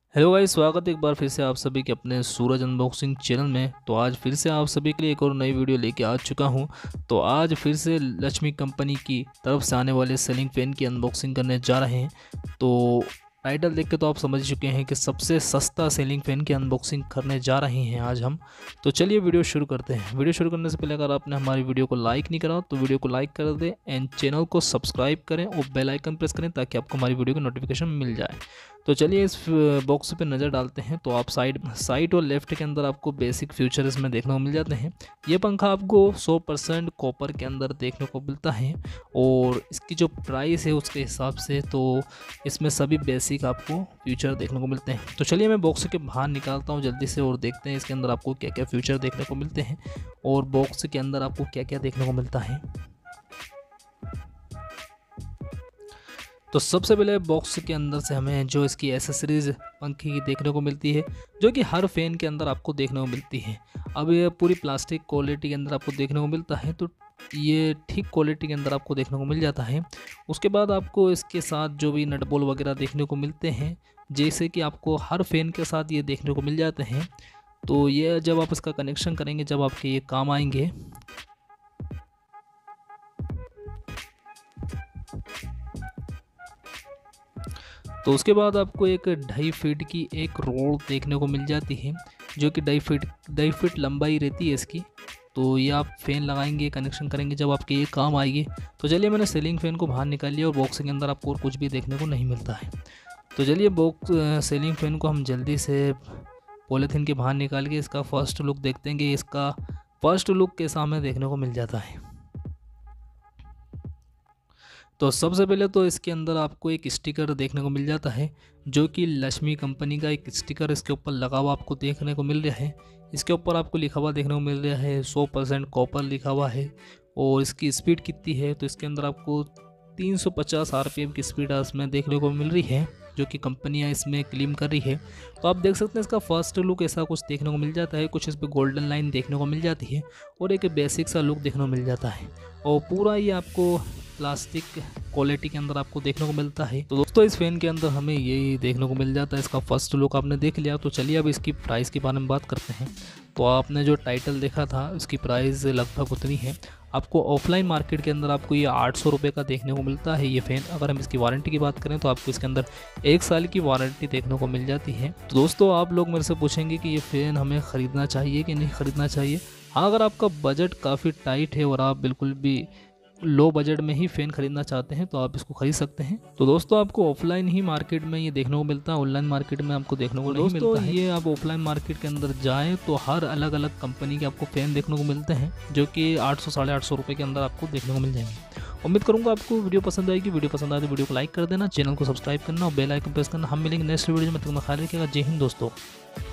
Hello guys, स्वागत है एक बार फिर से आप सभी के अपने सूरज अनबॉक्सिंग चैनल में। तो आज फिर से आप सभी के लिए एक और नई वीडियो लेके आ चुका हूं। तो आज फिर से लक्ष्मी कंपनी की तरफ से आने वाले सीलिंग फैन की अनबॉक्सिंग करने जा रहे हैं। तो टाइटल देख के तो आप समझ चुके हैं कि सबसे सस्ता सीलिंग फैन की अनबॉक्सिंग करने जा रहे हैं आज हम। तो चलिए वीडियो शुरू करते हैं। वीडियो शुरू करने से पहले अगर आपने हमारी वीडियो को लाइक नहीं करा तो वीडियो को लाइक कर दें एंड चैनल को सब्सक्राइब करें और बेल आइकन प्रेस करें ताकि आपको हमारी वीडियो की नोटिफिकेशन मिल जाए। तो चलिए इस बॉक्स पे नज़र डालते हैं। तो आप साइड और लेफ्ट के अंदर आपको बेसिक फीचर इसमें देखने को मिल जाते हैं। ये पंखा आपको 100% कॉपर के अंदर देखने को मिलता है और इसकी जो प्राइस है उसके हिसाब से तो इसमें सभी बेसिक आपको फीचर देखने को मिलते हैं। तो चलिए मैं बॉक्स के बाहर निकालता हूँ जल्दी से और देखते हैं इसके अंदर आपको क्या क्या फीचर देखने को मिलते हैं और बॉक्स के अंदर आपको क्या क्या देखने को मिलता है। तो सबसे पहले बॉक्स के अंदर से हमें जो इसकी एसेसरीज पंखे की देखने को मिलती है, जो कि हर फैन के अंदर आपको देखने को मिलती है। अब ये पूरी प्लास्टिक क्वालिटी के अंदर आपको देखने को मिलता है, तो ये ठीक क्वालिटी के अंदर आपको देखने को मिल जाता है। उसके बाद आपको इसके साथ जो भी नट बोल्ट वगैरह देखने को मिलते हैं, जैसे कि आपको हर फैन के साथ ये देखने को मिल जाते हैं। तो ये जब आप इसका कनेक्शन करेंगे, जब आपके ये काम आएंगे। तो उसके बाद आपको एक 2.5 फीट की एक रोड देखने को मिल जाती है, जो कि 2.5 फीट लंबाई रहती है इसकी। तो ये आप फ़ैन लगाएंगे, कनेक्शन करेंगे, जब आपके ये काम आएगी। तो चलिए मैंने सीलिंग फ़ैन को बाहर निकाल लिया और बॉक्स के अंदर आपको और कुछ भी देखने को नहीं मिलता है। तो चलिए सीलिंग फ़ैन को हम जल्दी से पॉलीथीन के बाहर निकाल के इसका फर्स्ट लुक देखते हैं कि इसका फर्स्ट लुक कैसा हमें देखने को मिल जाता है। तो सबसे पहले तो इसके अंदर आपको एक स्टिकर देखने को मिल जाता है, जो कि लक्ष्मी कंपनी का एक स्टिकर इसके ऊपर लगा हुआ आपको देखने को मिल रहा है। इसके ऊपर आपको लिखा हुआ देखने को मिल रहा है 100% कॉपर लिखा हुआ है। और इसकी स्पीड कितनी है, तो इसके अंदर आपको 350 RPM की स्पीड इसमें देखने को मिल रही है, जो कि कंपनियां इसमें क्लेम कर रही है। तो आप देख सकते हैं इसका फर्स्ट लुक ऐसा कुछ देखने को मिल जाता है। कुछ इस पर गोल्डन लाइन देखने को मिल जाती है और एक बेसिक सा लुक देखने को मिल जाता है। और पूरा ये आपको प्लास्टिक क्वालिटी के अंदर आपको देखने को मिलता है। तो दोस्तों इस फैन के अंदर हमें यही देखने को मिल जाता है। इसका फर्स्ट लुक आपने देख लिया, तो चलिए अब इसकी प्राइस के बारे में बात करते हैं। तो आपने जो टाइटल देखा था उसकी प्राइस लगभग उतनी है। आपको ऑफलाइन मार्केट के अंदर आपको ये 800 रुपये का देखने को मिलता है ये फ़ैन। अगर हम इसकी वारंटी की बात करें तो आपको इसके अंदर 1 साल की वारंटी देखने को मिल जाती है। तो दोस्तों आप लोग मेरे से पूछेंगे कि ये फ़ैन हमें ख़रीदना चाहिए कि नहीं ख़रीदना चाहिए। हाँ, अगर आपका बजट काफ़ी टाइट है और आप बिल्कुल भी लो बजट में ही फ़ैन खरीदना चाहते हैं तो आप इसको खरीद सकते हैं। तो दोस्तों आपको ऑफलाइन ही मार्केट में ये देखने को मिलता है, ऑनलाइन मार्केट में आपको देखने को नहीं मिलता है। ये आप ऑफलाइन मार्केट के अंदर जाएं तो हर अलग अलग कंपनी के आपको फ़ैन देखने को मिलते हैं, जो कि 800 साढ़े 800 रुपये के अंदर आपको देखने को मिल जाएंगे। उम्मीद करूँगा आपको वीडियो पसंद आएगी। वीडियो पसंद आए तो वीडियो को लाइक कर देना, चैनल को सब्सक्राइब करना और बेल आइकन प्रेस करना। हम मिलेंगे नेक्स्ट वीडियो में। तुम्हें ख्याल रखिएगा। जय हिंद दोस्तों।